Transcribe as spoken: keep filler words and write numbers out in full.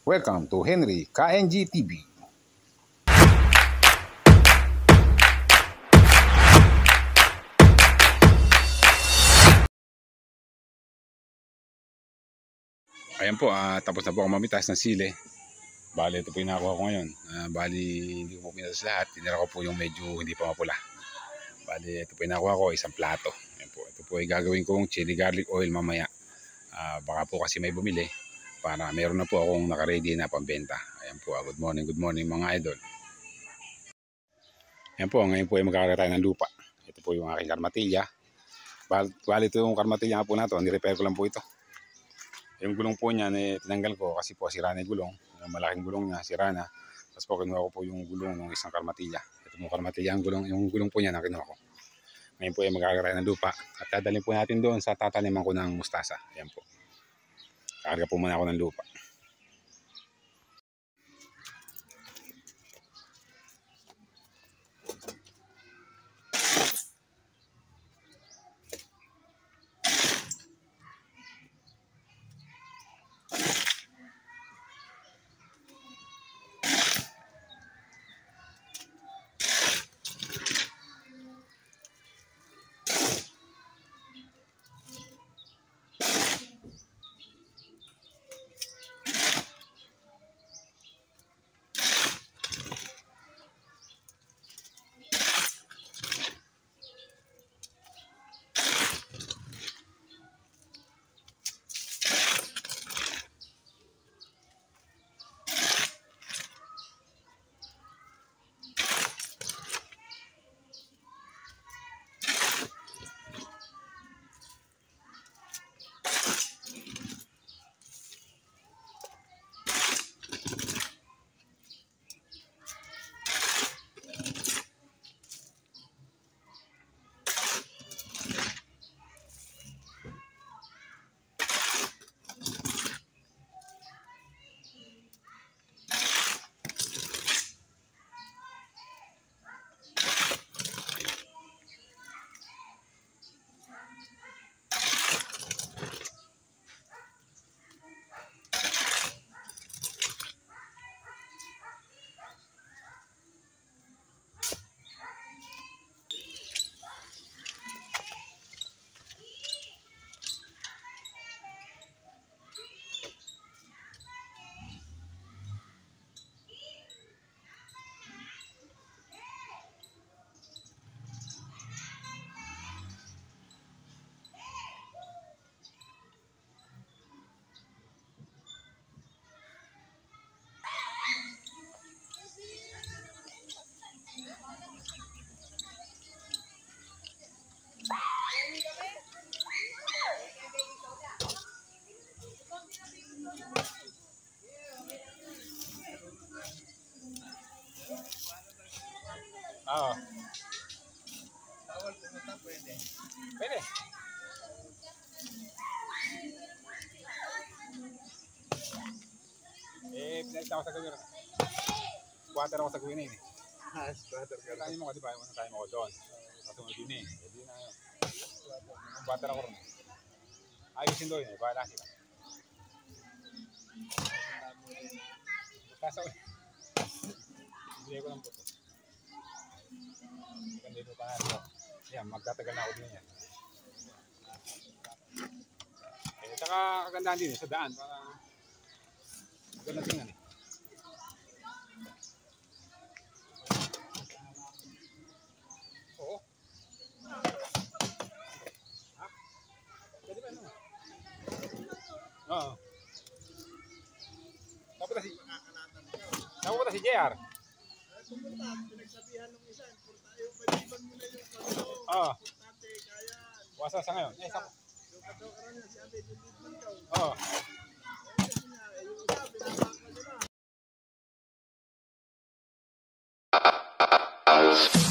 Welcome to Henry K N G T V. Ayan po, uh, tapos na po ako mamitas ng sili. Bali, ito po yung nakuha ko ngayon. Uh, bali, hindi ko po pinatas lahat. Tinira ko po yung medyo hindi pa mapula. Bali, ito po yung nakuha ko, isang plato. Ayan po, ito po ay gagawin kong chili garlic oil mamaya. Uh, baka po kasi may bumili para meron na po akong nakaready na pambenta. Ayan po, uh, good morning, good morning mga idol. Ayan po, ngayon po ay magkakaroon tayo ng lupa. Ito po yung aking karmatilya. Bali, ito yung karmatilya po na ito. Nirepair ko lang po ito. Yung gulong po niya, eh, tinanggal ko kasi po sira na yung gulong. Yung malaking gulong niya, sira na. Tapos po kinuha ko po yung gulong ng isang karmatilya. Ito po karmatilya, ang gulong, yung gulong po niya na kinuha ko. Ngayon po ay magkakaroon ng lupa. At dadalhin po natin doon sa tataniman ko ng mustasa. Ayan po. Kakarga po muna ako ng lupa. Oo. Tawal pumunta, pwede. Pwede. Eh, pinagta ako sa gawin. Squatter ako sa gawin eh. Ah, squatter ka. Tayo mo ka, di ba? Unang tayo mo ko doon. Kasunod din eh. Hindi na yun. Squatter ako rin. Ayusin doon eh. Bahala sila. Kaso eh. Hindi ko lang puto. Dito pa nga. Yan, magtatagal na ako din yan. Eh, saka kagandahan din eh, sa daan. Para maganda tingnan eh. Oo. Ha? Pwede ba ano? Oo. Tapos na si... Tapos na si J R. Pinagsabihan ng isa, paliban mo na yung pagkaw. Oo. Wasa sa ngayon. Eh, sa... Yung pagkaw ka rin, si Ate, yung lead man kaw. Oo. Kasi nga, yung isa, pinapakla nila.